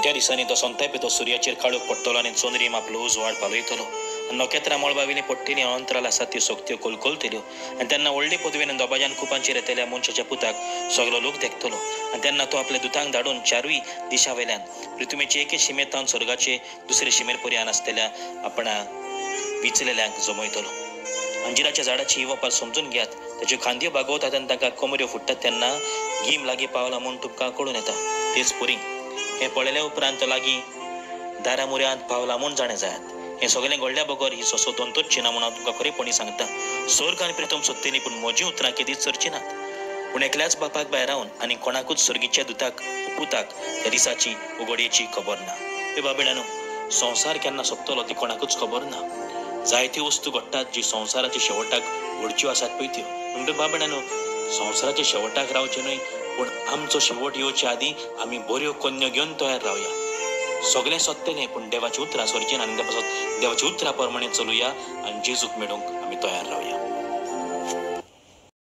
त्या दिसांनी तो सोंताय तो सुर्याचेर काळोख पडटलो आनी चोंदरी आपलो उजवाड पालयतलो. नोकेत्रां मळबाविलीं पडटीनी अंतराल आसात त्यो सोक्त्यो कोलकोलतल्यो आनी तेन्ना व्हडले पदवेन दोबाज्यान कुपांचेर येतल्या मनशाच्या पुताक सगलो लोक देखतलो. आनी तेन्ना तो आपल्या दुतांक धाडून चारूय दिशा वयल्यान पृथ्वीचे एके शिमेतावन स्वर्गाचे दुसरे शिमेर पर्यान आसतल्या आपणा विचलेल्यांक जमयतलो. अंजिराच्या झाडाची ही वपाल समजून घेयात. ताच्यो खांदयो बागोवतात आनी तांकां कोमऱ्यो फुट्टात तेन्ना गीम लागीं पावला म्हूण तुमकां कळून येता. तेच पुरी हें पळयल्या उपरांत तो लागीं दारा मुऱ्यांत पावला म्हूण जाणें जायात. हें सगळें घडल्या बगर ही सोसो दोंतोच ना म्हूण हांव तुमकां खरेपणी सांगता. स्वर्ग आनी प्रितम सोदतली पूण म्हजीं उतरां केदीच सरची नात. पूण एकल्याच बापाक भायर रावन आनी कोणाकूच सर्गीच्या दुताक पुताक त्या दिसाची उगडयेची खबर ना. हे बाबीणानो, संवसार केन्ना सोंपतलो ती कोणाकूच खबर ना. जायत्यो वस्तू घडटात जी संवसाराच्या शेवटाक घडच्यो आसात पळय त्यो. म्हणटच बाबीणानो, संवसाराच्या शेवटाक रावचे न्हय पूण आमचो शेवट येवचे आदीं आमी बऱ्यो कन्यो घेवन तयार रावया. सगळें सोंपतलें पूण देवाची उतरां सरचीं आनी देवाची उतरां प्रमाणे चलुया आनी जेजूक मेळूंक आमी तयार रावया.